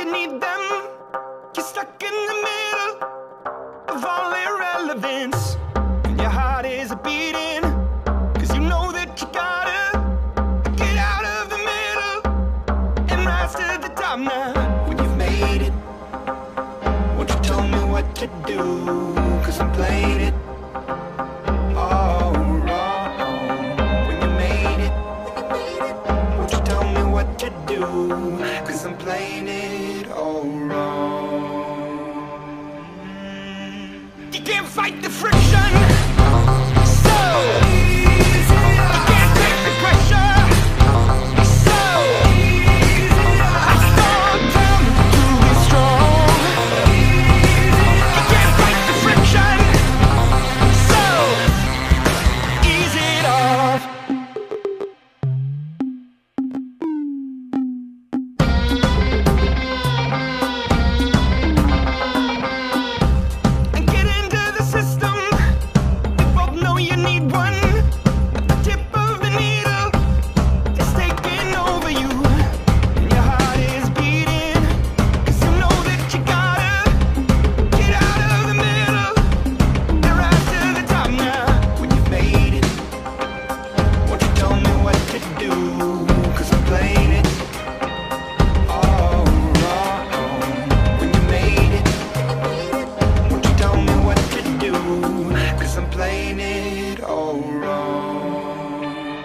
you need them. You're stuck in the middle of all irrelevance, and your heart is beating, 'cause you know that you gotta get out of the middle and rise to the top now. When you've made it, won't you tell me what to do? 'Cause I'm playing it all wrong. When you made it, won't you tell me what to do? 'Cause I'm playing it all wrong. You can't fight the friction, so you can't take the pressure, so I start down to be strong. You can't fight the friction, so ease it off. And get into the system. We both know you need one. At the tip of the needle, it's taking over you, and your heart is beating, 'cause you know that you gotta get out of the middle and rise to the top now. When you've made it, won't you tell me what to do? 'Cause I'm playing it all wrong. When you made it, won't you tell me what to do? 'Cause I'm playing it all wrong.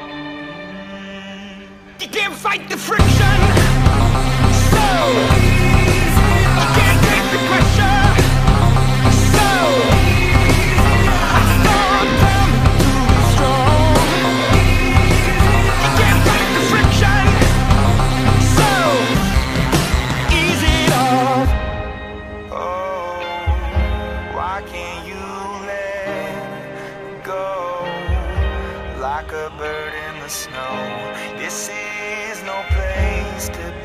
You can't fight the friction, so you can't take the pressure, so I start down to be strong. You can't fight the friction, so ease it off. Oh, why can't you let go? Like a bird in the snow, this is no place to